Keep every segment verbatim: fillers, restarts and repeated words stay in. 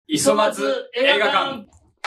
磯松映画館。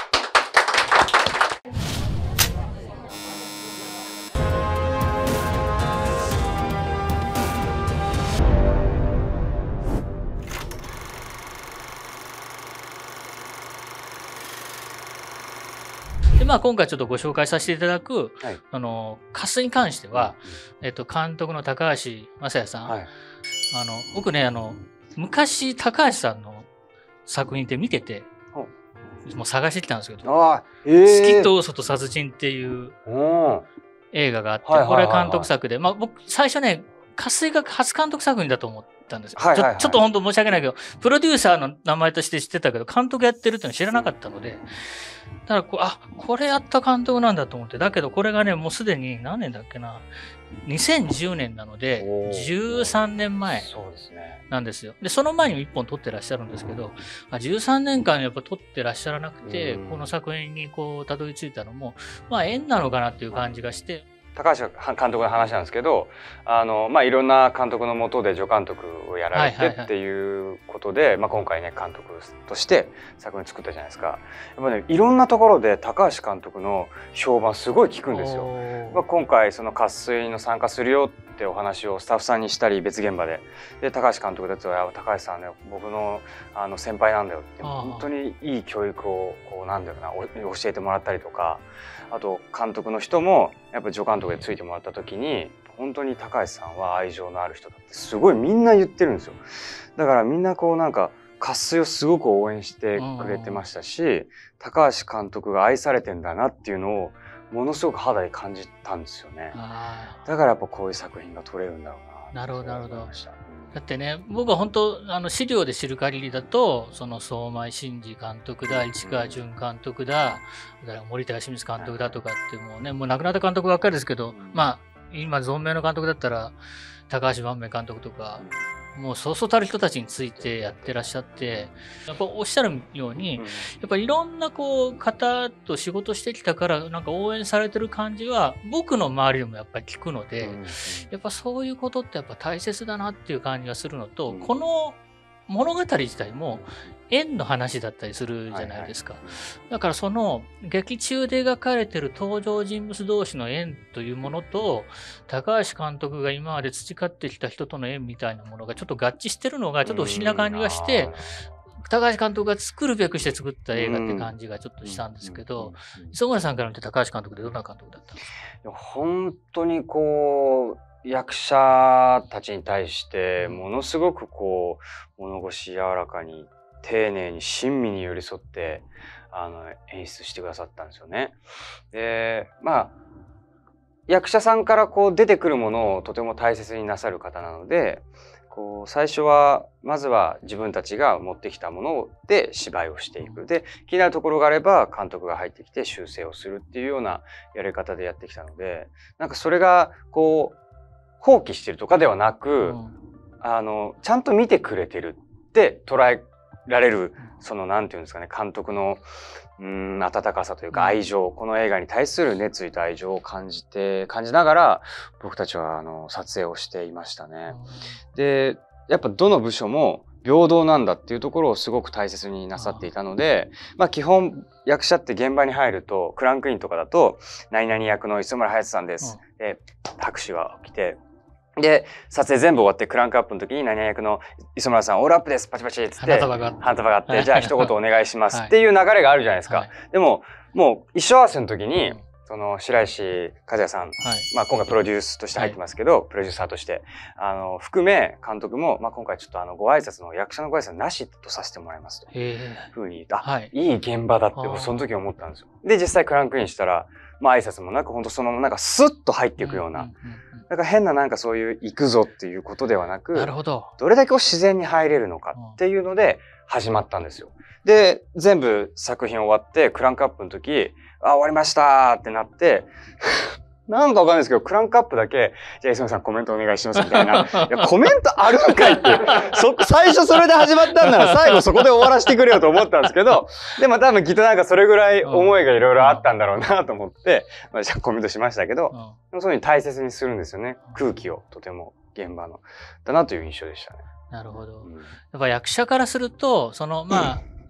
でまあ、今回ちょっとご紹介させていただく、 はい、 あのカスに関しては、えっと、監督の高橋正也さん、はい、あの僕ねあの昔高橋さんの作品って見ててもう探してきたんですけど「えー、好きと嘘と殺人」っていう映画があって、これは監督作で、まあ、僕最初ねカスが初監督作品だと思ったんですよ。ちょっと本当申し訳ないけどプロデューサーの名前として知ってたけど監督やってるっていうの知らなかったので。だからこう、あ、これやった監督なんだと思って、だけどこれがね、もうすでに何年だっけな、にせんじゅうねんなので、じゅうさんねんまえなんですよ。で、その前にもいっぽん撮ってらっしゃるんですけど、あじゅうさんねんかんやっぱ撮ってらっしゃらなくて、この作品にこう、たどり着いたのも、まあ縁なのかなっていう感じがして、 高橋監督の話なんですけど、あのまあいろんな監督の下で助監督をやられてっていうことで、まあ今回ね監督として作品作ったじゃないですか。やっぱねいろんなところで高橋監督の評判すごい聞くんですよ。まあ今回その渇水の参加するよってお話をスタッフさんにしたり別現場で、で高橋監督だと高橋さんね僕のあの先輩なんだよって本当にいい教育をこうなんだろうな教えてもらったりとか。あと監督の人もやっぱ助監督でついてもらった時に本当に高橋さんは愛情のある人だってすごいみんな言ってるんですよ。だからみんなこうなんか渇水をすごく応援してくれてましたし、高橋監督が愛されてんだなっていうのをものすごく肌で感じたんですよね。だからやっぱこういう作品が撮れるんだろうな。 なるほどなるほど。だってね僕は本当あの資料で知る限りだとその相米真司監督だ市川淳監督だだから森田芳光監督だとかってもうねもう亡くなった監督ばっかりですけど、まあ今存命の監督だったら高橋万明監督とかもうそうそうたる人たちについてやってらっしゃってやっぱおっしゃるようにやっぱりいろんなこう方と仕事してきたからなんか応援されてる感じは僕の周りでもやっぱり聞くのでやっぱそういうことってやっぱ大切だなっていう感じがするのとこの物語自体も縁の話だったりするじゃないですか。だからその劇中で描かれてる登場人物同士の縁というものと高橋監督が今まで培ってきた人との縁みたいなものがちょっと合致してるのがちょっと不思議な感じがして高橋監督が作るべくして作った映画って感じがちょっとしたんですけど磯村さんから見て高橋監督ってどんな監督だったんですか？ 本当にこう役者たちに対してものすごくこう物腰柔らかに丁寧に親身に寄り添ってあの演出してくださったんですよね。でまあ役者さんからこう出てくるものをとても大切になさる方なのでこう最初はまずは自分たちが持ってきたもので芝居をしていく。で気になるところがあれば監督が入ってきて修正をするっていうようなやり方でやってきたのでなんかそれがこう放棄してるとかではなく、うん、あのちゃんと見てくれてるって捉えられるそのなんていうんですかね監督のうん温かさというか愛情、うん、この映画に対する熱意と愛情を感じて感じながら僕たちはあの撮影をしていましたね。うん、でやっぱどの部署も平等なんだっていうところをすごく大切になさっていたので、まあ基本役者って現場に入るとクランクインとかだと何々役の磯村勇斗さんです、うん、で拍手が起きて。で撮影全部終わってクランクアップの時に何々役の磯村さんオールアップですパチパチっつって花束があってじゃあ一言お願いしますっていう流れがあるじゃないですか。はい、でももう衣装合わせの時に、うん、その白石和也さん、はい、まあ今回プロデュースとして入ってますけど、はい、プロデューサーとしてあの含め監督も、まあ、今回ちょっとあのご挨拶の役者のご挨拶なしとさせてもらいますというふうに言った、はい、いい現場だってその時思ったんですよ。で実際クランクインしたらまあ挨拶もなく本当そのなんかスッと入っていくような。うんうんうんだから変ななんかそういう行くぞっていうことではなく、 なるほど。 どれだけ自然に入れるのかっていうので始まったんですよ。で、全部作品終わってクランクアップの時、あ、終わりましたってなって、なんかわかんないですけど、クランクアップだけ、じゃあ磯村さんコメントお願いしますみたいな。いや、コメントあるんかいっていう。そ、最初それで始まったんなら最後そこで終わらせてくれよと思ったんですけど、でも多分きっとなんかそれぐらい思いがいろいろあったんだろうなと思って、まあ、じゃあコメントしましたけど、でもそういうふうに大切にするんですよね。空気をとても現場の。だなという印象でしたね。 なるほど。やっぱ役者からすると、その、まあ、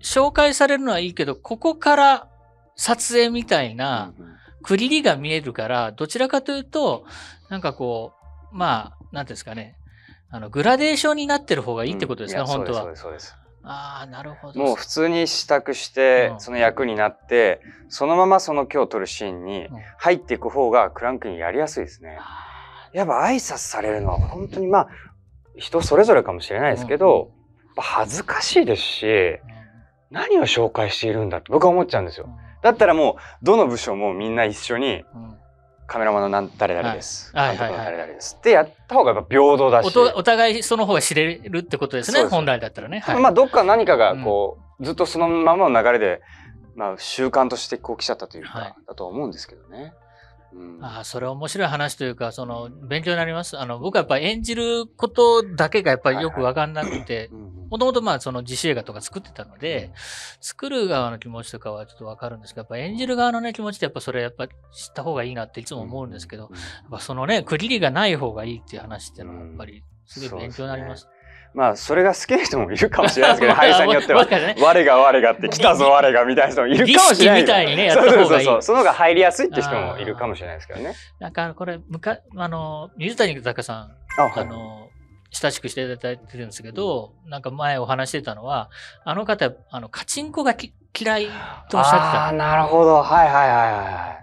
紹介されるのはいいけど、ここから撮影みたいな区切りが見えるから、どちらかというと、なんかこう、まあ、なんていうんですかね、あの、グラデーションになってる方がいいってことですね、うん、本当は。 そうです、そうです。 ああ、なるほど。 もう普通に支度して、うん、その役になって、そのままその今日撮るシーンに入っていく方がクランクインやりやすいですね。うん、やっぱ挨拶されるのは本当にまあ、人それぞれかもしれないですけど、うん、恥ずかしいですし、うん、何を紹介しているんだって僕は思っちゃうんですよ。うん、だったらもう、どの部署もみんな一緒に、うんカメラマンの何誰々です。監督の誰々です。ってやった方がやっぱ平等だし。 お, お互いその方が知れるってことですね。本来だったらね。 はい、まあどっか何かがこう、うん、ずっとそのままの流れで、まあ習慣としてこう来ちゃったというか、はい、だと思うんですけどね。うん、 ああ、それは面白い話というか、その、勉強になります。あの、僕はやっぱり演じることだけがやっぱりよくわかんなくて、もともとまあその自主映画とか作ってたので、作る側の気持ちとかはちょっとわかるんですけど、やっぱ演じる側のね、気持ちってやっぱそれやっぱ知った方がいいなっていつも思うんですけど、やっぱそのね、区切りがない方がいいっていう話っていうのはやっぱりすごい勉強になります。 まあ、それが好きな人もいるかもしれないですけど、俳優さんによっては、我が我がって来たぞ我がみたいな人もいるかもしれない。 儀式みたいにね、やった方がいい。 そうそうそう。その方が入りやすいって人もいるかもしれないですけどね。 なんか、これ、むか、あの、水谷豊さん、あ、はい、あの、親しくしていただいてるんですけど、なんか前お話してたのは、あの方、あの、カチンコがき嫌いとおっしゃってた。 ああ、なるほど。はいはいはいはい。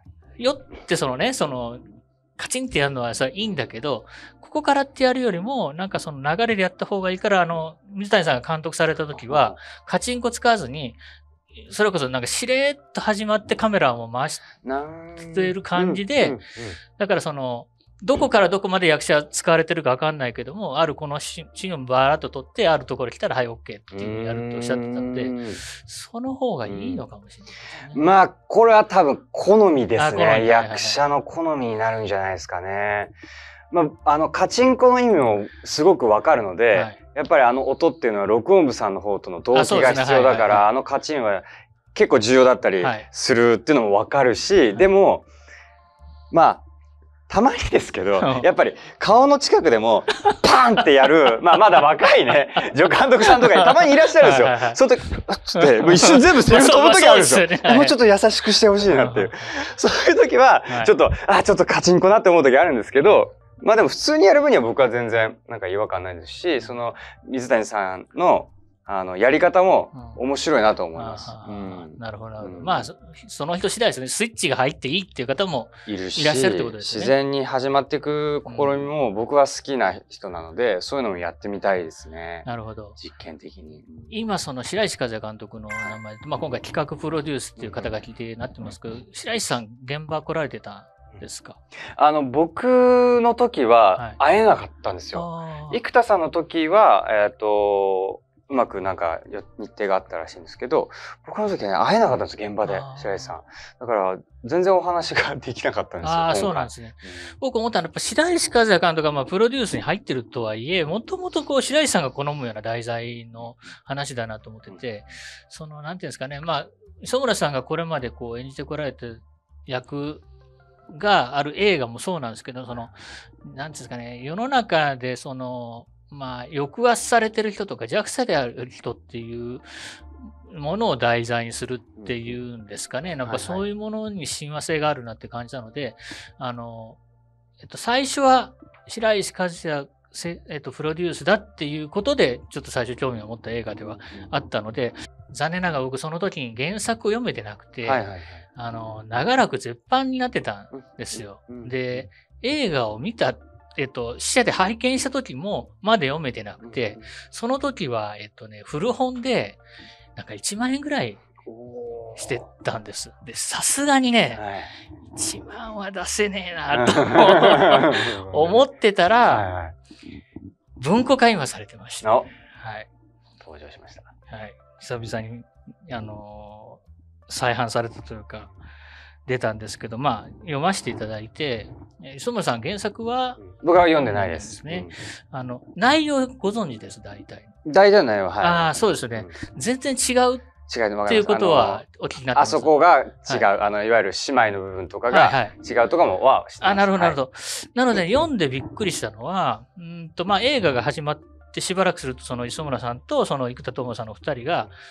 よってそのね、その、カチンってやるのはさ、いいんだけど、ここからってやるよりも、なんかその流れでやった方がいいから、あの、水谷さんが監督された時は、カチンコ使わずに、それこそなんかしれーっと始まってカメラを回している感じで、だからその、どこからどこまで役者使われてるかわかんないけども、あるこのシーンをバーッと撮って、あるところ来たら、はい、OK っていうのをやるとおっしゃってたので、その方がいいのかもしれないですね。 まあ、これは多分好みですね。役者の好みになるんじゃないですかね。まあ、あの、カチンコの意味もすごくわかるので、はい、やっぱりあの音っていうのは録音部さんの方との同期が必要だから、あのカチンは結構重要だったりするっていうのもわかるし、はい、でも、まあ、たまにですけど、やっぱり顔の近くでもパーンってやる、まあまだ若いね、助監督さんとかたまにいらっしゃるんですよ。その時、つって、もう一瞬全部セリフ飛ぶ時あるんですよ。もうちょっと優しくしてほしいなっていう。そういう時は、ちょっと、あ、ちょっとカチンコなって思う時あるんですけど、まあでも普通にやる分には僕は全然なんか違和感ないですし、その水谷さんのあのやり方も面白いなと思います。 うん、なるほど、なるほど。まあその人次第ですね。スイッチが入っていいっていう方もいらっしゃるってことですね。 自然に始まっていく試みも僕は好きな人なので、そういうのもやってみたいですね。 なるほど。 実験的に。 今その白石和也監督の名前、まあ今回企画プロデュースっていう肩書きでなってますけど、白石さん現場来られてたですか？ あの、僕の時は会えなかったんですよ。はい、生田さんの時は、えっと、うまくなんか日程があったらしいんですけど、僕の時はね、会えなかったんです、現場で、白石さん。だから、全然お話ができなかったんですよ。 ああ、そうなんですね。うん、僕思ったのは、やっぱ白石和也監督がまあプロデュースに入ってるとはいえ、もともとこう、白石さんが好むような題材の話だなと思ってて、うん、その、なんていうんですかね、まあ、磯村さんがこれまでこう演じてこられて役、がある映画もそうなんですけど、その、なんですかね、世の中でその、まあ、抑圧されてる人とか弱者である人っていうものを題材にするっていうんですかね。なんかそういうものに親和性があるなって感じなので、あの、えっと、最初は白石和也えっと、プロデュースだっていうことで、ちょっと最初興味を持った映画ではあったので、残念ながら僕その時に原作を読めてなくて、はいはいはい、あの、長らく絶版になってたんですよ。うんうん、で、映画を見た、えっと、試写で拝見した時もまだ読めてなくて、その時は、えっとね、古本で、なんかいちまんえんぐらいしてたんです。で、さすがにね、はい、いちまんは出せねえなと思ってたら、はいはい、文庫化今されてました、ね。はい。 登場しました。 はい。久々に、あのー、再販されたというか、出たんですけど、まあ、読ませていただいて、磯村さん原作は、 僕は読んでないです。 ね。うん、あの、内容ご存知です、大体。 大体の内容は、はい。 ああ、そうですね。うん、全然違う。 違いっていうことはお聞きになってます。 あそこが違う、はい、あの、いわゆる姉妹の部分とかが違うとかもは知ってます。 あ、なるほど、なるほど。なので、読んでびっくりしたのは、うんと、まあ、映画が始まってしばらくすると、その磯村さんと、その生田斗真さんの二人が、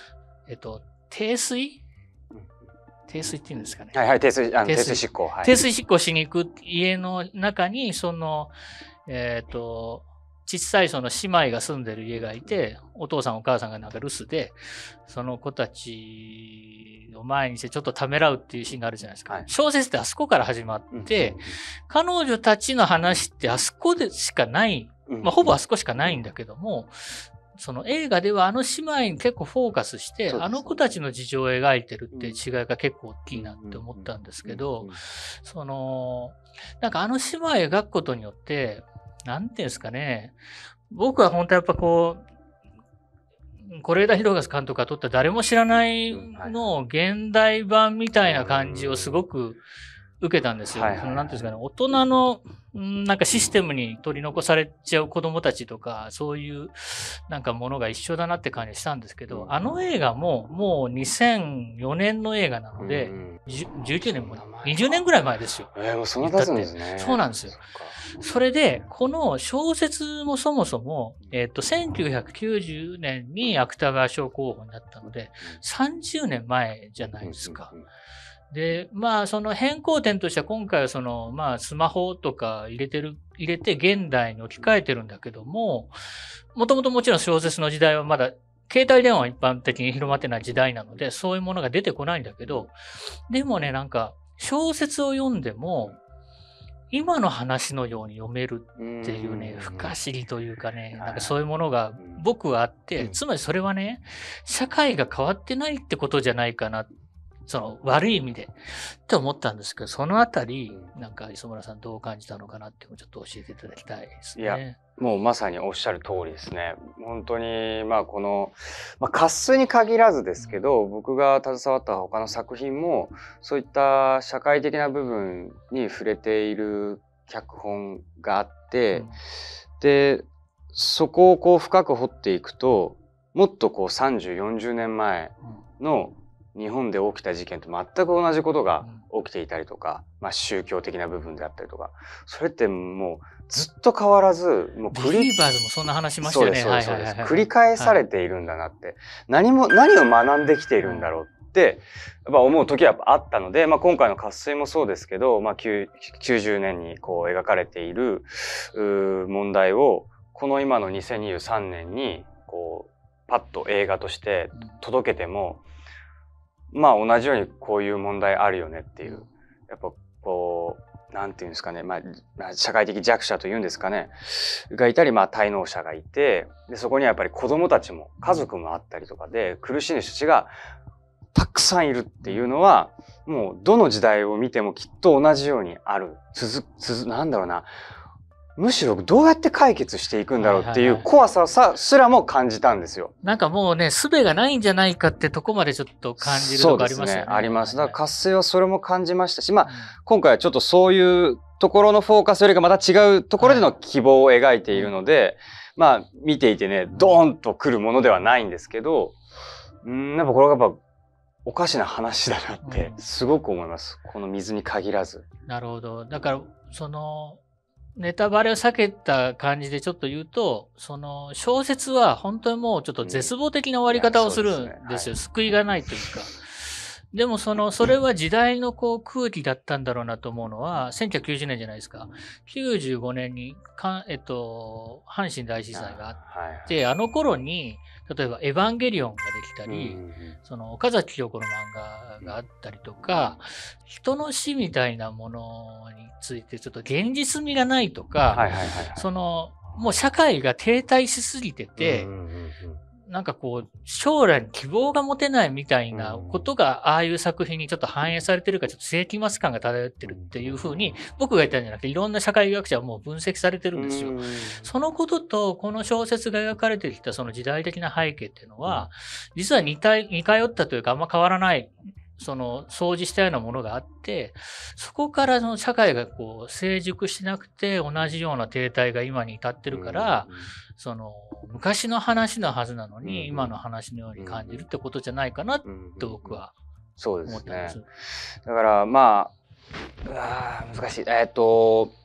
えっと、泥酔泥酔っていうんですかね。 はいはい、低水、あの低低水水執行。はい。 低水執行しに行く家の中に、その、えっと、小さいその姉妹が住んでる家がいて、お父さんお母さんがなんか留守で、その子たちを前にしてちょっとためらうっていうシーンがあるじゃないですか。 はい小説ってあそこから始まって、彼女たちの話ってあそこでしかない、 うんまあほぼあそこしかないんだけども、その映画ではあの姉妹に結構フォーカスして、 そうですねあの子たちの事情を描いてるっていう違いが結構大きいなって思ったんですけど、その、なんかあの姉妹を描くことによって、なんていうんですかね、僕は本当やっぱこう、是枝裕和監督が撮った誰も知らないの現代版みたいな感じをすごく受けたんですよ。 はいはいはいそのなんていうんですかね、大人のんなんかシステムに取り残されちゃう子供たちとか、そういうなんかものが一緒だなって感じしたんですけど、あの映画ももうにせんよねんの映画なので、じゅじゅうきゅうねんもにじゅうねんぐらい前ですよ。 えー、もうそんな経つんですね。 そうなんですよ。それで、この小説もそもそも、えっと、せんきゅうひゃくきゅうじゅうねんに芥川賞候補になったので、さんじゅうねんまえじゃないですか。で、まあ、その変更点としては今回はその、まあ、スマホとか入れてる、入れて現代に置き換えてるんだけども、もともともちろん小説の時代はまだ、携帯電話は一般的に広まってない時代なので、そういうものが出てこないんだけど、でもね、なんか、小説を読んでも、今の話のように読めるっていうね、不可思議というかね、なんかそういうものが僕はあって、つまりそれはね、社会が変わってないってことじゃないかな、その悪い意味で、って思ったんですけど、そのあたり、なんか磯村さんどう感じたのかなっていうのをちょっと教えていただきたいですね。 いや、もうまさにおっしゃる通りですね。本当に、まあこの、まあ活水に限らずですけど、僕が携わった他の作品も、そういった社会的な部分に触れている脚本があって、うん、で、そこをこう深く掘っていくと、もっとこうさんじゅう、よんじゅうねんまえの日本で起きた事件と全く同じことが起きていたりとか、まあ宗教的な部分であったりとか、それってもうずっと変わらず、もう繰り、ビリーバーズもそんな話しましたよね。 そうです、そうです。繰り返されているんだなって、はい、何も、何を学んできているんだろうって、やっぱ思う時はあったので、まあ今回の渇水もそうですけど、まあきゅうじゅうねんにこう描かれている問題を、この今のにせんにじゅうさんねんに、こう、パッと映画として届けても、まあ同じようにこういう問題あるよねっていう、やっぱこう、なんていうんですかね、まあ、社会的弱者というんですかね、がいたり、まあ滞納者がいて、で、そこにはやっぱり子供たちも家族もあったりとかで、苦しい人たちがたくさんいるっていうのは、もうどの時代を見てもきっと同じようにある。続、続、なんだろうな。むしろどうやって解決していくんだろうっていう怖ささすらも感じたんですよ。 なんかもうね、術がないんじゃないかってとこまでちょっと感じるとこありますよね。そうですね。 あります。だから活性はそれも感じましたし、まあ、うん、今回はちょっとそういうところのフォーカスよりかまた違うところでの希望を描いているので、はい、まあ、見ていてね、ドーンと来るものではないんですけど、うん、やっぱこれがやっぱおかしな話だなってすごく思います。うん、この水に限らず。 なるほど。だから、その、ネタバレを避けた感じでちょっと言うと、その小説は本当にもうちょっと絶望的な終わり方をするんですよ。うんですね、はい、救いがないというか。でもその、それは時代のこう空気だったんだろうなと思うのは、せんきゅうひゃくきゅうじゅうねんじゃないですか。きゅうじゅうごねんにか、えっと、阪神大震災があって、あの頃に、例えばエヴァンゲリオンができたり、うんうん、その岡崎京子の漫画があったりとか、人の死みたいなものについてちょっと現実味がないとか、その、もう社会が停滞しすぎてて、うんうんうん、なんかこう、将来に希望が持てないみたいなことが、ああいう作品にちょっと反映されてるか、ちょっと世紀末感が漂ってるっていうふうに、僕が言ったんじゃなくて、いろんな社会学者はもう分析されてるんですよ。そのことと、この小説が描かれてきたその時代的な背景っていうのは、実は似た、似通ったというか、あんま変わらない。その、掃除したようなものがあって、そこからその社会がこう、成熟しなくて、同じような停滞が今に至ってるから、その、昔の話のはずなのに、今の話のように感じるってことじゃないかな、と僕は思ったんです。 そうですね。だから、まあ、うわ難しい。えっと、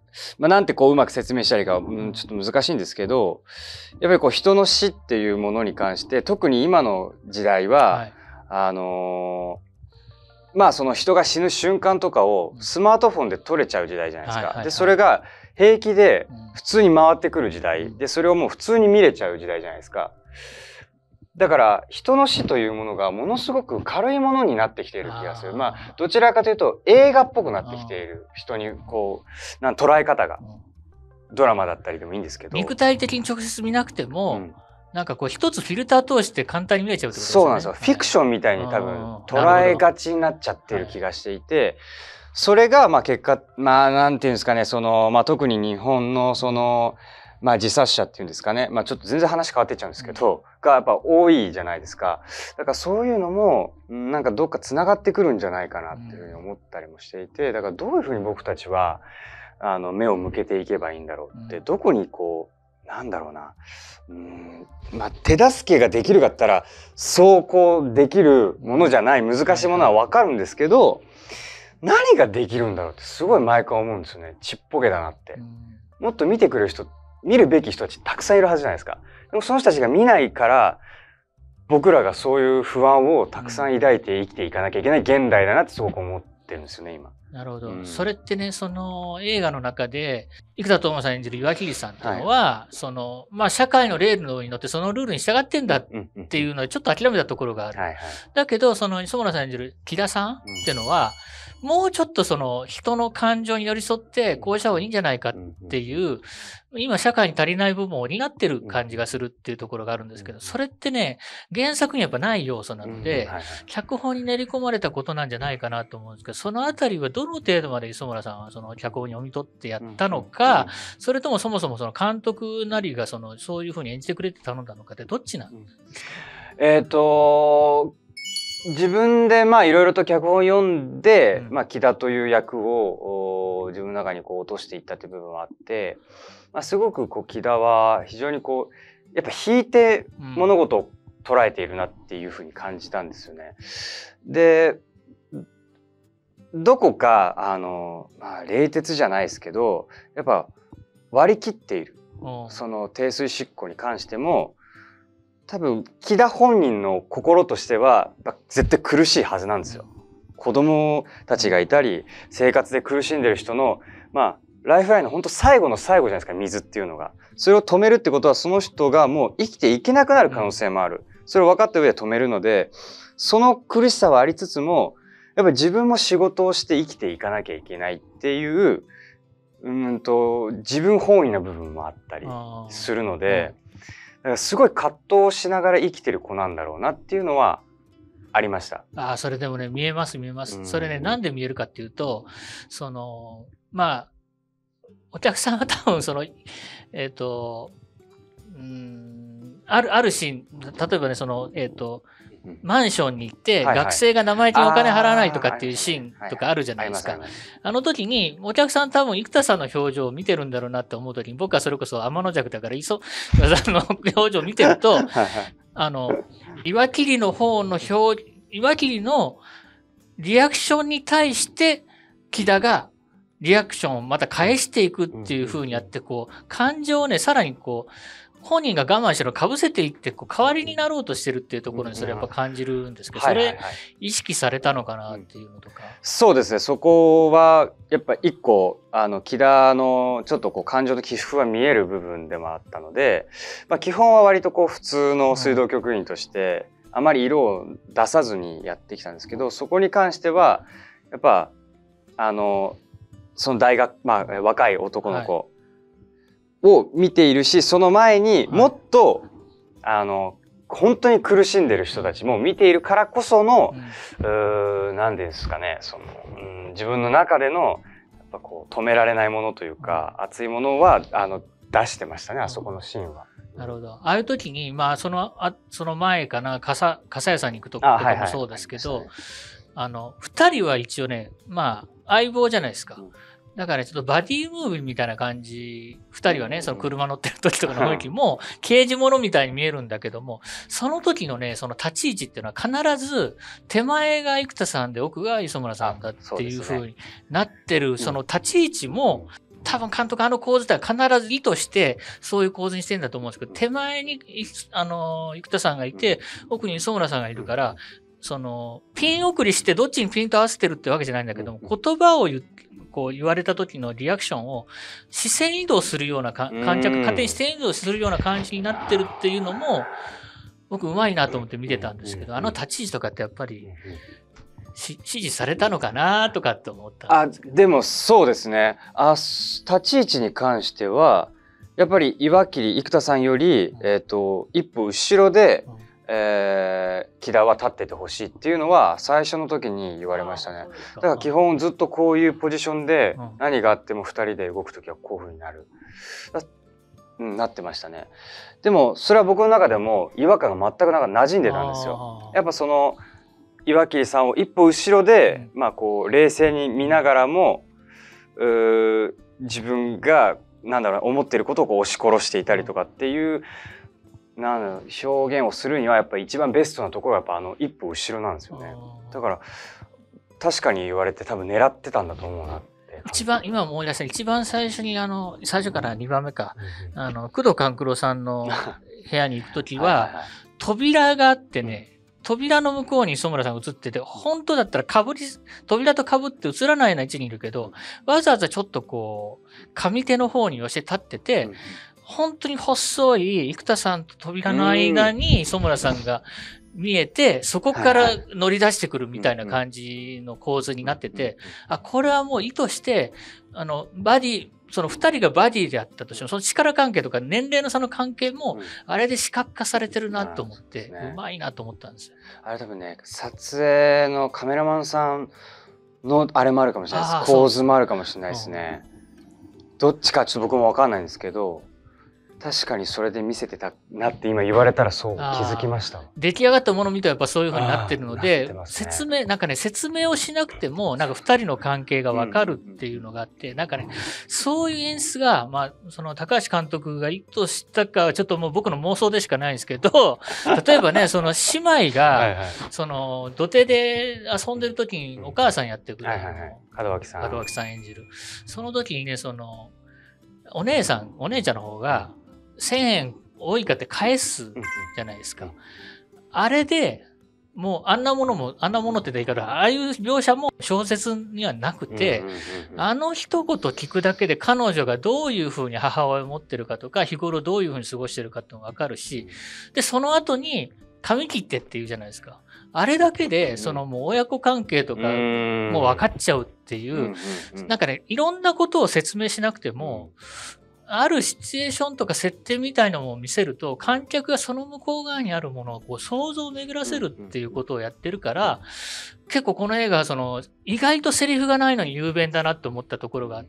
まあ、なんてこううまく説明したらいいか、うん、ちょっと難しいんですけど、やっぱりこう人の死っていうものに関して、特に今の時代は、はい、あのー、まあその人が死ぬ瞬間とかをスマートフォンで撮れちゃう時代じゃないですか。で、それが平気で普通に回ってくる時代で、それをもう普通に見れちゃう時代じゃないですか。だから人の死というものがものすごく軽いものになってきている気がする。まあどちらかというと映画っぽくなってきている、人にこうなん捉え方が、ドラマだったりでもいいんですけど、 肉体的に直接見なくても、うん、なんかこう一つフィルター通して簡単に見れちゃうってことですね。 そうなんですよ。フィクションみたいに多分捉えがちになっちゃってる気がしていて、それがまあ結果、まあなんていうんですかね、そのまあ特に日本のそのまあ自殺者っていうんですかね。まあちょっと全然話変わっていっちゃうんですけど、うん、がやっぱ多いじゃないですか。だからそういうのも、なんかどっか繋がってくるんじゃないかなっていうふうに思ったりもしていて、だからどういうふうに僕たちは、あの、目を向けていけばいいんだろうって、うん、どこにこう、なんだろうな。うん、まあ手助けができるかったら、そうこうできるものじゃない、難しいものはわかるんですけど、何ができるんだろうってすごい毎回思うんですよね。ちっぽけだなって。うん、もっと見てくれる人、見るべき人たちたくさんいるはずじゃないですか。でもその人たちが見ないから、僕らがそういう不安をたくさん抱いて生きていかなきゃいけない現代だなってすごく思ってるんですよね、今。 なるほど。うん、それってね、その映画の中で、生田斗真さん演じる岩切さんっていうのは、はい、その、まあ社会のルールに乗ってそのルールに従ってんだっていうのはちょっと諦めたところがある。はいはい、だけど、その磯村さん演じる木田さんっていうのは、うん、もうちょっとその人の感情に寄り添ってこうした方がいいんじゃないかっていう、今社会に足りない部分を担ってる感じがするっていうところがあるんですけど、それってね、原作にやっぱない要素なので、脚本に練り込まれたことなんじゃないかなと思うんですけど、そのあたりはどの程度まで磯村さんはその脚本に読み取ってやったのか、それともそもそもその監督なりがその、そういうふうに演じてくれって頼んだのかってどっちなんですか？ えっと、自分でまあいろいろと脚本を読んで、うん、まあ木田という役を自分の中にこう落としていったという部分はあって、まあ、すごくこう木田は非常にこうやっぱ引いて物事を捉えているなっていうふうに感じたんですよね。で、どこかあの、まあ、冷徹じゃないですけど、やっぱ割り切っている。その泥酔執行に関しても。多分木田本人の心としては絶対苦しいはずなんですよ。子供たちがいたり生活で苦しんでる人のまあライフラインの本当最後の最後じゃないですか、水っていうのが。それを止めるってことはその人がもう生きていけなくなる可能性もある。それを分かった上で止めるので、その苦しさはありつつもやっぱり自分も仕事をして生きていかなきゃいけないっていううんと自分本位な部分もあったりするので。だからすごい葛藤しながら生きてる子なんだろうなっていうのはありました。 ああ、それでもね、見えます見えます。うん、それね、なんで見えるかっていうと、その、まあ、お客さんは多分その、えっ、ー、と、うん、ある、あるシーン、例えばね、その、えっ、ー、と、マンションに行って、学生が生意気にお金払わないとかっていうシーンとかあるじゃないですか。あの時に、お客さん多分、生田さんの表情を見てるんだろうなって思う時に、僕はそれこそ天の弱だから、磯田さんの表情を見てると、あの、岩切の方の表、岩切のリアクションに対して、木田がリアクションをまた返していくっていう風にやって、こう、感情をね、さらにこう、本人が我慢してるのを被せていって、こう、代わりになろうとしてるっていうところにそれやっぱ感じるんですけど、それ意識されたのかなっていうのとか。 そうですね。そこは、やっぱ一個、あの、木田のちょっとこう、感情の起伏が見える部分でもあったので、まあ基本は割とこう、普通の水道局員として、あまり色を出さずにやってきたんですけど、そこに関しては、やっぱ、あの、その大学、まあ若い男の子、はいを見ているし、その前にもっと、はい、あの本当に苦しんでる人たちも見ているからこその、うん、うー何ですかね、その、うん、自分の中でのやっぱこう止められないものというか、うん、熱いものはあの出してましたね、あそこのシーンは。 なるほど。ああいう時に、まあそのあその前かな、傘傘屋さんに行くとことかもそうですけど、あ、はいはい、あの二人は一応ね、まあ相棒じゃないですか。うん、だからちょっとバディムービーみたいな感じ、二人はね、その車乗ってる時とかの雰囲気も、刑事物みたいに見えるんだけども、その時のね、その立ち位置っていうのは必ず、手前が生田さんで奥が磯村さんだっていう風になってる、その立ち位置も、 多分監督あの構図では必ず意図してそういう構図にしてるんだと思うんですけど、手前にあの生田さんがいて奥に磯村さんがいるから、そのピン送りしてどっちにピンと合わせてるってわけじゃないんだけども、言葉を言ってこう言われた時のリアクションを視線移動するようなか観客勝手に視線移動するような感じになってるっていうのも僕うまいなと思って見てたんですけど、あの立ち位置とかってやっぱりし指示されたのかなとかって思った。 あ、でもそうですね。あ、立ち位置に関してはやっぱり岩切生田さんより、えっと一歩後ろで、うんえー、木田は立っててほしいっていうのは最初の時に言われましたね。だから基本ずっとこういうポジションで何があってもふたりで動く時はこういう風になる、うん、なってましたね。でもそれは僕の中でも違和感が全くなんか馴染んでたんですよ。やっぱその岩切さんを一歩後ろで、まあこう冷静に見ながらもう自分がなんだろう思っていることをこう押し殺していたりとかっていうなん表現をするにはやっぱり一番ベストなところはやっぱあの一歩後ろなんですよね。だから確かに言われて多分狙ってたんだと思うなって。 一番今思い出した一番最初にあの最初からにばんめかあの工藤官九郎さんの部屋に行く時ははいはい、はい、扉があってね、扉の向こうに磯村さんが映ってて、本当だったらかぶり扉とかぶって映らないような位置にいるけど、わざわざちょっとこう上手の方に寄せ立ってて、うん本当に細い生田さんと扉の間に磯村さんが見えて、そこから乗り出してくるみたいな感じの構図になってて、あ、これはもう意図して、あの、バディ、その二人がバディであったとしても、その力関係とか年齢の差の関係も、あれで視覚化されてるなと思って、うまいなと思ったんですよ。 あれ多分ね、撮影のカメラマンさんのあれもあるかもしれないです。構図もあるかもしれないですね。どっちかちょっと僕もわかんないんですけど、確かにそれで見せてたなって今言われたらそう気づきました。 出来上がったものを見るとやっぱそういう風になってるので、ね、説明なんかね説明をしなくてもなんか二人の関係がわかるっていうのがあって、うん、なんかねそういう演出がまあその高橋監督が意図したかはちょっともう僕の妄想でしかないんですけど、例えばねその姉妹がはい、はい、その土手で遊んでる時にお母さんやってくれる門脇さん門脇さん演じるその時にねそのお姉さんお姉ちゃんの方がせんえん多いかって返すじゃないですか。あれで、もうあんなものも、あんなものって言い方、ああいう描写も小説にはなくて、あの一言聞くだけで彼女がどういうふうに母親を持ってるかとか、日頃どういうふうに過ごしてるかっていうのがわかるし、で、その後に髪切ってって言うじゃないですか。あれだけで、そのもう親子関係とかもう分かっちゃうっていう、なんかね、いろんなことを説明しなくても、あるシチュエーションとか設定みたいなものを見せると、観客がその向こう側にあるものをこう想像を巡らせるっていうことをやってるから、結構この映画はその、意外とセリフがないのに雄弁だなって思ったところがあって、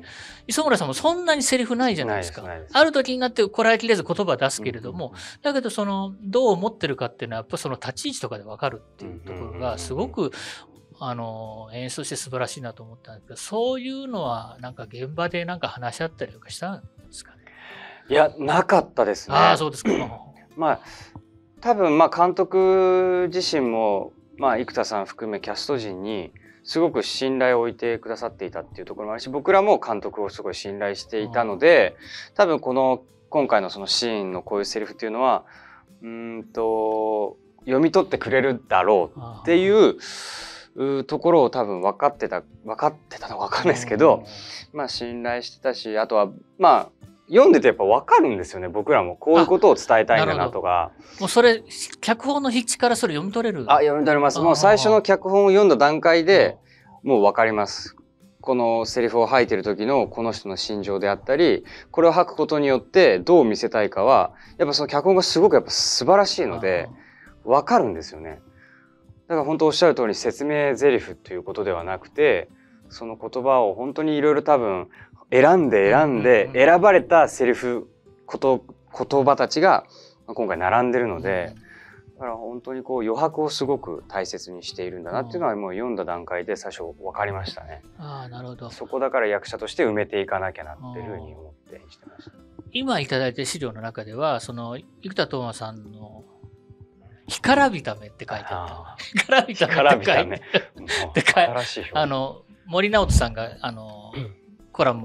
磯村さんもそんなにセリフないじゃないですか。ある時になってこらえきれず言葉を出すけれども、だけどその、どう思ってるかっていうのはやっぱその立ち位置とかでわかるっていうところがすごく、あの、演出して素晴らしいなと思ったんですけど、そういうのはなんか現場でなんか話し合ったりとかしたんですかね。 いや、なかったですね。 ああ、そうですか。 まあ、多分まあ監督自身も、まあ生田さん含めキャスト陣にすごく信頼を置いてくださっていたっていうところもあるし、僕らも監督をすごい信頼していたので、多分この今回のそのシーンのこういうセリフっていうのは、うんと、読み取ってくれるだろうっていう、ところを多分分かってた分かってたのか分かんないですけど、まあ信頼してたし、あとはまあ読んでてやっぱ分かるんですよね。僕らもこういうことを伝えたいんだなとか。 もうそれ脚本の筆致からそれ読み取れる。 あ、読み取れます。もう最初の脚本を読んだ段階でもう分かります。このセリフを吐いてる時のこの人の心情であったり、これを吐くことによってどう見せたいかはやっぱその脚本がすごくやっぱ素晴らしいので分かるんですよね。だから本当おっしゃる通り説明台詞ということではなくて、その言葉を本当にいろいろ多分選んで選んで選ばれたセリフこと言葉たちが今回並んでるので、だから本当にこう余白をすごく大切にしているんだなっていうのはもう読んだ段階で最初分かりましたね。 ああ、なるほど。 そこだから役者として埋めていかなきゃなっていうふうに思ってしてました。 今いただいている資料の中ではその生田斗真さんの干からびた目って書いてあった。干からびた目って書いてある。あの森直人さんがあの、うん、コラムを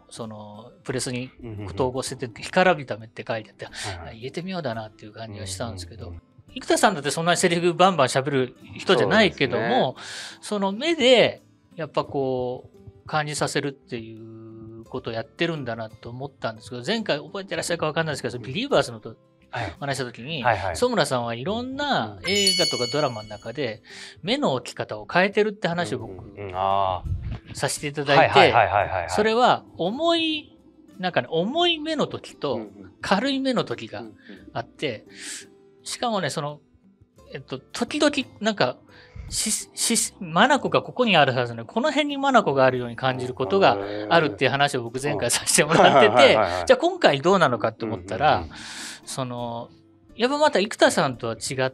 そのプレスに投稿してて、干からびた目って書いてあって、 はいはい、 言えてみようだなっていう感じがしたんですけど、生田さんだってそんなにセリフバンバン喋る人じゃないけども、そ,、ね、その目でやっぱこう感じさせるっていうことをやってるんだなと思ったんですけど、前回覚えてらっしゃるか分かんないですけど、ビリーバーズのと話した時に、はいはいはい、磯村さんはいろんな映画とかドラマの中で目の置き方を変えてるって話を僕、うんうん、させていただいて、それは重いなんかね重い目の時と軽い目の時があって、しかもねそのえっと時々なんかししマナコがここにあるはずね、この辺にマナコがあるように感じることがあるっていう話を僕前回させてもらってて、じゃあ今回どうなのかと思ったら、そのやっぱまた生田さんとは違って、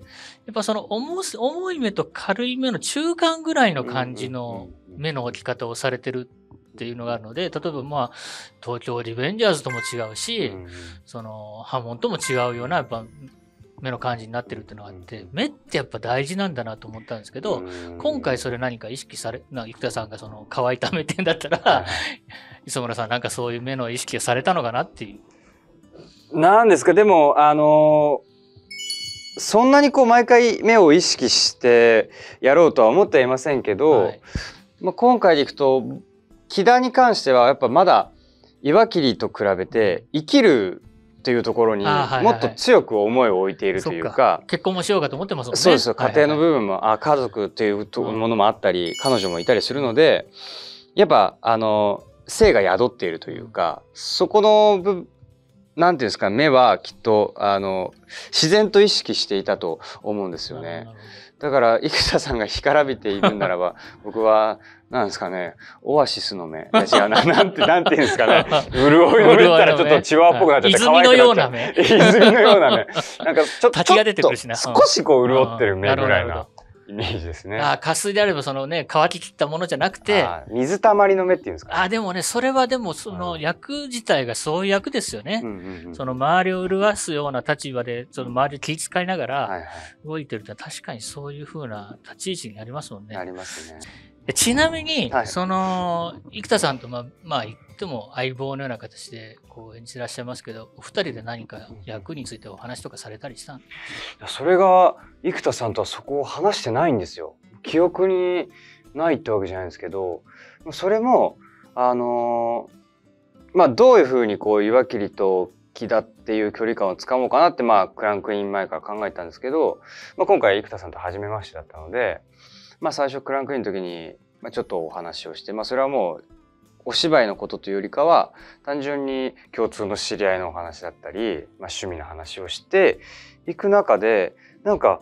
やっぱその 重, 重い目と軽い目の中間ぐらいの感じの目の置き方をされてるっていうのがあるので、例えばまあ東京リベンジャーズとも違うし、そのハモンとも違うようなやっぱ目の感じになってるっていうのがあって、目ってやっぱ大事なんだなと思ったんですけど、今回それ何か意識され、な生田さんがその乾いた目ってんだったら、磯村さんなんかそういう目の意識がされたのかなっていう。 なんですか、でもあのー、そんなにこう毎回目を意識してやろうとは思ってはいませんけど、はい、まあ、今回でいくと木田に関してはやっぱまだ岩切と比べて生きるっていうところにもっと強く思いを置いているというか、はいはいはい、 結婚もしようかと思ってますもんね。 そうですよ、家庭の部分も、はいはいはい、あ家族というものもあったり、うん、彼女もいたりするので、やっぱあの性が宿っているというか、そこの部分なんていうんですか、目はきっとあの自然と意識していたと思うんですよね。だから生田さんが干からびているんならば僕はなんですかね、オアシスの目、いや違うな、なんてなんていうんですかね、潤いの目ったらちょっとチワっぽくなっちゃって可愛くなっちゃう。泉のような目。泉のような目。なんかちょっと滝が出てくるしな。 少しこう潤ってる目ぐらいなイメージですね。 ああ、渇水であればそのね乾ききったものじゃなくて、 水たまりの目っていうんですか、ね。 ああでもね、それはでもその役自体がそういう役ですよね。うんうんうん、その周りを潤すような立場でその周りを気遣いながら動いてると確かにそういう風な立ち位置になりますもんね。 ありますね。 ちなみに、はい、その生田さんとまあまあ言っても相棒のような形でこう演じてらっしゃいますけど、お二人で何か役についてお話とかされたりしたんですか？ それが生田さんとはそこを話してないんですよ。記憶にないってわけじゃないんですけど、それもあのー、まあどういうふうにこう岩切と木田っていう距離感をつかもうかなってまあクランクイン前から考えたんですけど、まあ、今回生田さんと初めましてだったので。まあ最初クランクインの時にちょっとお話をして、まあそれはもうお芝居のことというよりかは単純に共通の知り合いのお話だったり、まあ、趣味の話をしていく中でなんか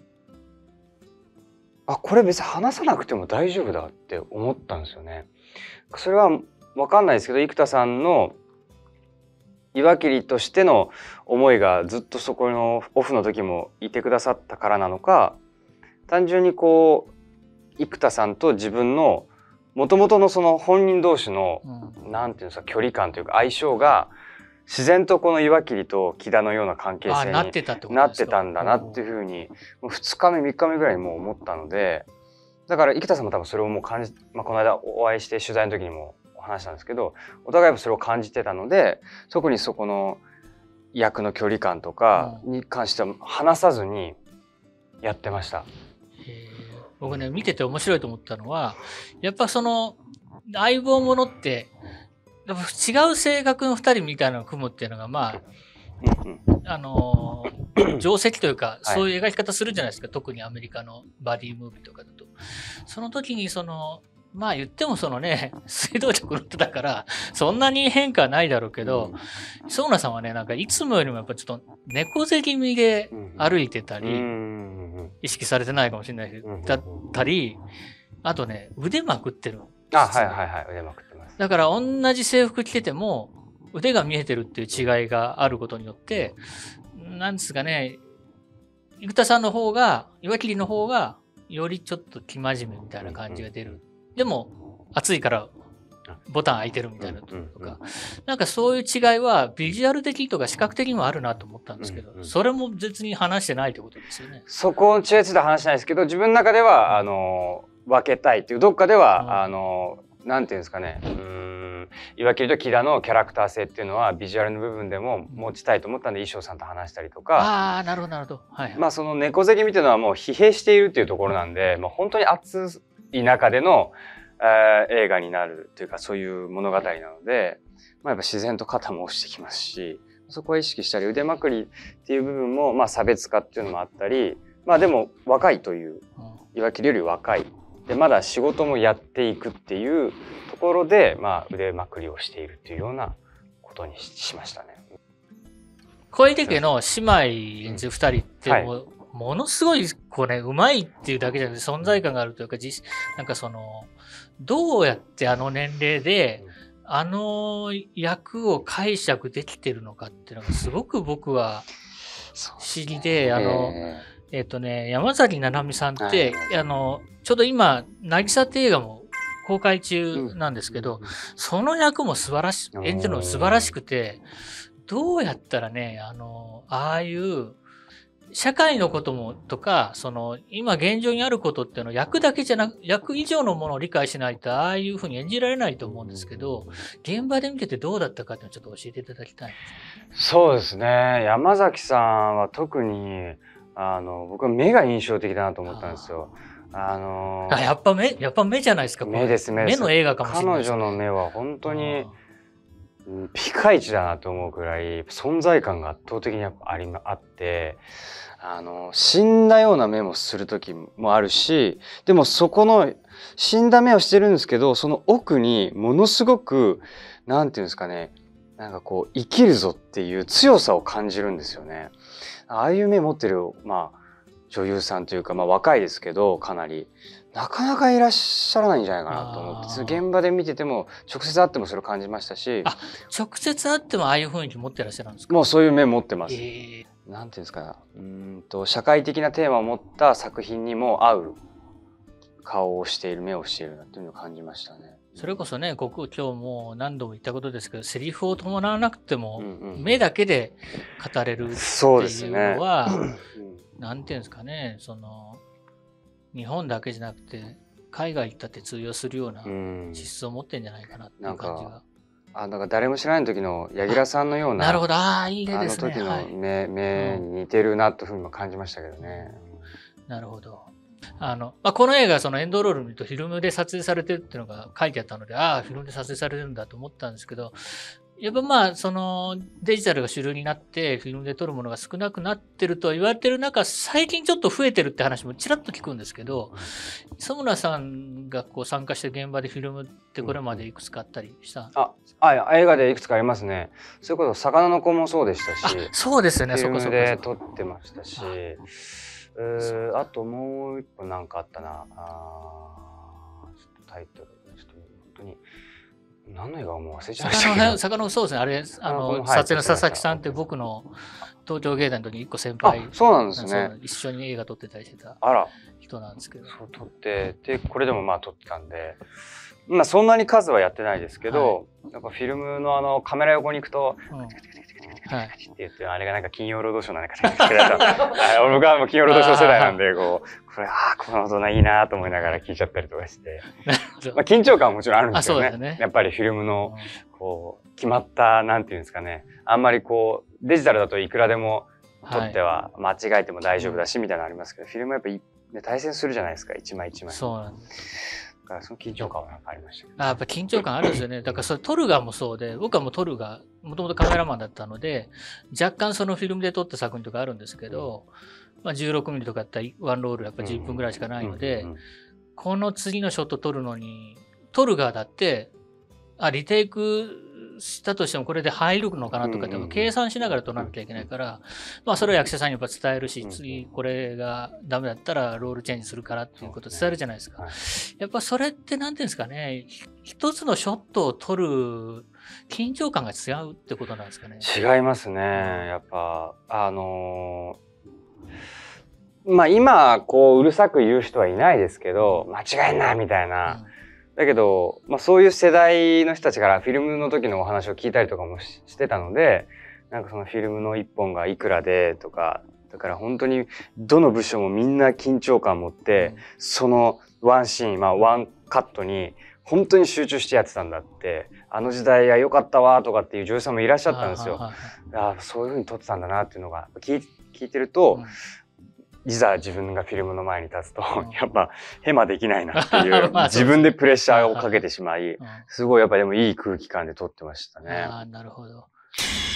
あこれ別に話さなくても大丈夫だって思ったんですよね。それは分かんないですけど生田さんの岩切としての思いがずっとそこのオフの時もいてくださったからなのか、単純にこう生田さんと自分のもともとのその本人同士の、うん、なんていうんですか距離感というか相性が自然とこの岩切と木田のような関係性になってたんだなっていうふうにもうふつかめみっかめぐらいにもう思ったので、だから生田さんも多分それをもう感じ、まあ、この間お会いして取材の時にもお話したんですけど、お互いそれを感じてたので特にそこの役の距離感とかに関しては話さずにやってました。 僕ね見てて面白いと思ったのはやっぱその相棒ものってやっぱ違う性格のふたりみたいなのを組むっていうのがまああの定石というかそういう描き方するじゃないですか、はい、特にアメリカのバディムービーとかだと。その時にそのまあ言ってもそのね水道局の人だからそんなに変化はないだろうけど、磯村さんはねなんかいつもよりもやっぱちょっと猫背気味で歩いてたり、意識されてないかもしれないけどだったり、あとね腕まくってる。 あはいはいはい腕まくってます。 だから同じ制服着てても腕が見えてるっていう違いがあることによってなんですかね、生田さんの方が岩切の方がよりちょっと生真面目みたいな感じが出る。でも暑いからボタン開いてるみたいなとか、なんかそういう違いはビジュアル的とか視覚的にもあるなと思ったんですけど、それも別に話してないってことですよね。 そこの違いについては話してないですけど、自分の中ではあの分けたいっていうどっかでは、うん、あのなんていうんですかね、うーん岩切と木田のキャラクター性っていうのはビジュアルの部分でも持ちたいと思ったんで衣装さんと話したりとか、 ああなるほどなるほど、はいはい、 まあその猫関みっていうのはもう疲弊しているっていうところなんで、まあ、本当に熱い中での、えー、映画になるというかそういう物語なので、まあ、やっぱ自然と肩も落ちてきますし、そこは意識したり腕まくりっていう部分もまあ差別化っていうのもあったり、まあでも若いという岩切より若いでまだ仕事もやっていくっていうところで、まあ、腕まくりをしているっていうようなことに し, しましたね。 小出家の姉妹演じるふたりってもう、はい、ものすごいこうねうまいっていうだけじゃなくて存在感があるというか、実なんかそのどうやってあの年齢であの役を解釈できてるのかっていうのがすごく僕は不思議で、あのえっとね山崎七海さんって、はい、あのちょうど今渚って映画も公開中なんですけど、うん、その役も素晴らしい演じるの素晴らしくて、どうやったらねあのああいう社会のこともとかその今現状にあることっていうのは役だけじゃなく役以上のものを理解しないとああいうふうに演じられないと思うんですけど、現場で見ててどうだったかっていうのをちょっと教えていただきたいんです。 そうですね、山崎さんは特にあの僕は目が印象的だなと思ったんですよ。あのー、 あやっぱ目やっぱ目じゃないですか。 目です目です。 目の映画かもしれないです、ね、 彼女の目は本当にピカイチだなと思うくらい存在感が圧倒的にやっぱありあって、あの死んだような目もする時もあるし、でもそこの死んだ目をしてるんですけど、その奥にものすごくなんていうんですかね、なんかこう生きるぞっていう強さを感じるんですよね。ああいう目持ってるまあ女優さんというか、まあ、若いですけどかなりなかなかいらっしゃらないんじゃないかなと思って、現場で見てても直接会ってもそれを感じましたし。 あ、直接会ってもああいう雰囲気持ってらっしゃるんですか。 もうそういう目持ってます。 えー、 なんていうんですか、うんと社会的なテーマを持った作品にも合う顔をしている目をしているなっていうのを感じましたね。 それこそね、僕今日も何度も言ったことですけど、セリフを伴わなくても目だけで語れるっていうのは、うんうん、なんていうんですかね、その日本だけじゃなくて海外行ったって通用するような資質を持ってんじゃないかなっていう感じが。 あ、だから誰も知らない時の柳楽さんのような、 なるほど、ああいい例ですね。 あの時の目、はい、目に似てるなというふうにも感じましたけどね。 うん、なるほど。あのまあ、この映画そのエンドロールを見るとフィルムで撮影されてるっていうのが書いてあったので、ああフィルムで撮影されてるんだと思ったんですけど、やっぱまあそのデジタルが主流になってフィルムで撮るものが少なくなってるとは言われてる中、最近ちょっと増えてるって話もちらっと聞くんですけど、磯村さんがこう参加して現場でフィルムってこれまでいくつかあったりした？ ああ、映画でいくつかありますね。それこそ魚の子もそうでしたし、 そうですね、 フィルムで撮ってましたし、あ, あともう一本なんかあったな。あちょっとタイトルちょっと本当に何の映画かもう忘れちゃいましたけど。 魚のそうですね、あれあの撮影の佐々木さんって僕の東京芸大の時に一個先輩、 そうなんですね。 一緒に映画撮ってたりしてた人なんですけど、 そう撮ってでこれでもまあ撮ってたんで、まあそんなに数はやってないですけど、はい、やっぱフィルムのあのカメラ横に行くと、うん、はい、って言ってあれがなんか金曜ロードショーなんか僕はもう金曜ロードショー世代なんで、こうこれああこの大人いいなと思いながら聞いちゃったりとかして、まあ緊張感はもちろんあるんですけど ね, ねやっぱりフィルムのこう決まったなんていうんですかね、あんまりこうデジタルだといくらでも撮っては間違えても大丈夫だしみたいなのありますけど、フィルムやっぱり、ね、対戦するじゃないですか、一枚一枚。 そうなんです。 だからその緊張感はありましたけど。 あ、やっぱ緊張感あるんですよね。だからそれ撮る側もそうで、僕はもう撮る側、もともとカメラマンだったので、若干そのフィルムで撮った作品とかあるんですけど、うん、まあじゅうろくミリとかやったらワンロールやっぱじゅっぷんぐらいしかないので、この次のショット撮るのに、撮る側だって、あ、リテイクしたとしてもこれで入るのかなとかって計算しながら撮らなきゃいけないから、まあそれを役者さんにやっぱ伝えるし、次これがダメだったらロールチェンジするからっていうことを伝えるじゃないですか。やっぱそれってなんていうんですかね、一つのショットを撮る緊張感が違うってことなんですかね。 違いますね。やっぱあのー、まあ今こううるさく言う人はいないですけど、間違えんなみたいな。うんだけど、まあ、そういう世代の人たちからフィルムの時のお話を聞いたりとかも し, してたので、なんかそのフィルムの一本がいくらでとか、だから本当にどの部署もみんな緊張感を持って、うん、そのワンシーン、まあワンカットに本当に集中してやってたんだって、あの時代は良かったわとかっていう女優さんもいらっしゃったんですよ。ああ、そういう風に撮ってたんだなっていうのが聞い聞いてると、うん、いざ自分がフィルムの前に立つと、うん、やっぱヘマできないなっていう自分でプレッシャーをかけてしまい、すごいやっぱでもいい空気感で撮ってましたね。 ああ、なるほど。